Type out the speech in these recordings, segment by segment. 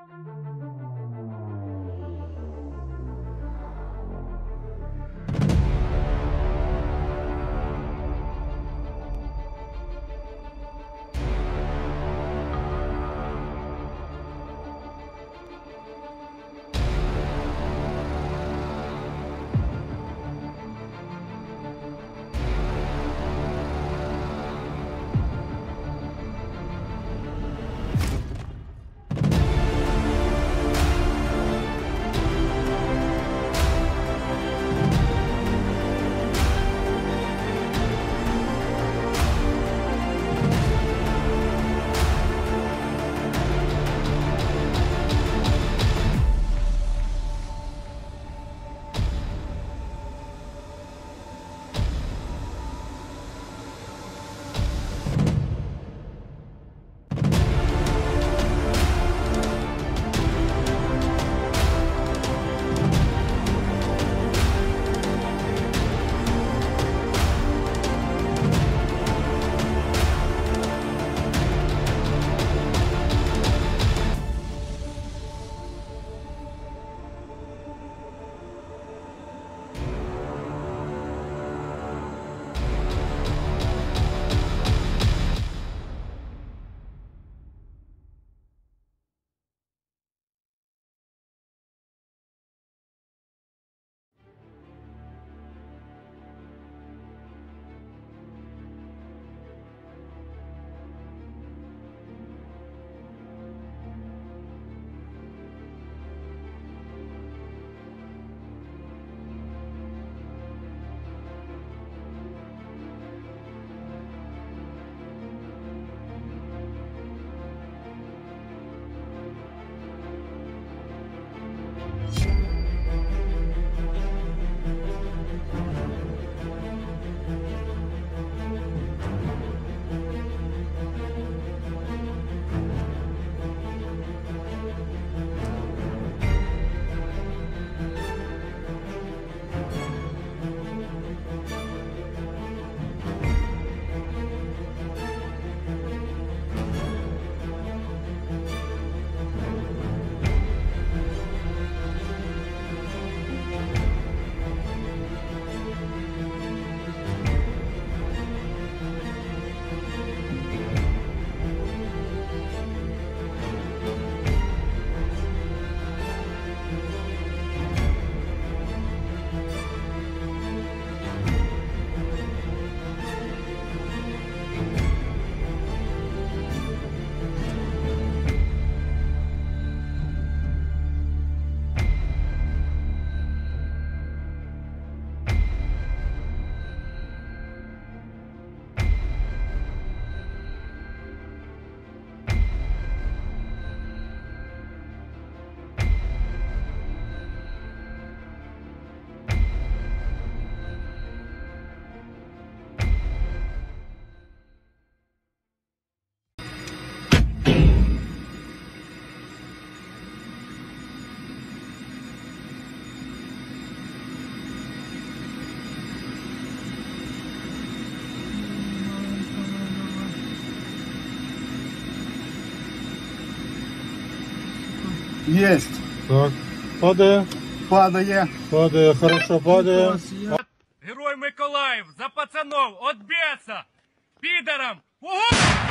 Есть. Так. Падає. Падає. Падає, хорошо, падає. Герой Миколаїв, за пацанов, от беса, пидором. Угу!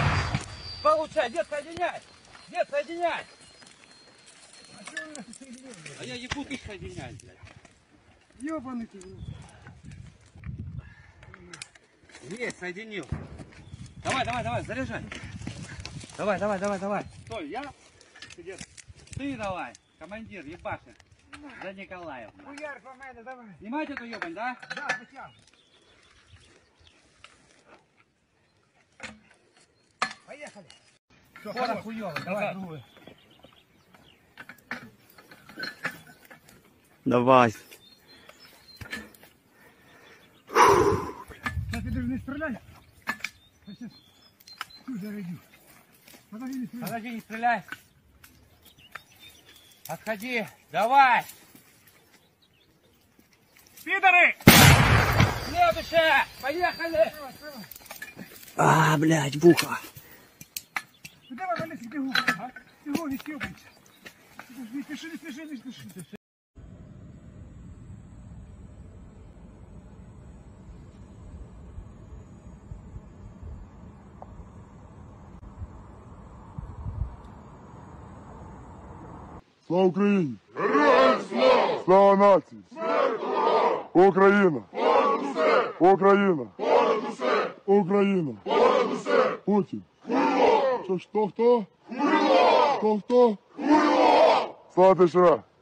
Получай, дед, соединяй! Дед, соединяй! А я ебу, ты соединяй, блядь. Ёбаный ты. Есть, соединил. Давай, давай, давай, заряжай. Давай, давай, давай, давай. Стой, я? Ты давай, командир, ебаши. За Николаев. Хуяр по мене, давай. Снимать эту ебань, да? Да, потяг. Поехали. Скоро хуёво, давай другую. Давай. Сейчас ты даже не стреляй. Сейчас тут зарядю. Подожди, не стреляй. Подожди, не стреляй. Отходи, давай. Пидоры! Следующая, поехали. А, блядь, в ухо. Ну давай, вали, бегу. Бегу, не съебайся. Не спеши, не спеши, не спеши. Слава Україні! Героям слава! Слава нації! Смерть ворогам! Україна! Понад усе! Україна! Понад усе! Україна! Понад усе! Путін! Хуйло! Хто? Хуйло! Хто? Хуйло! Слава ТШ!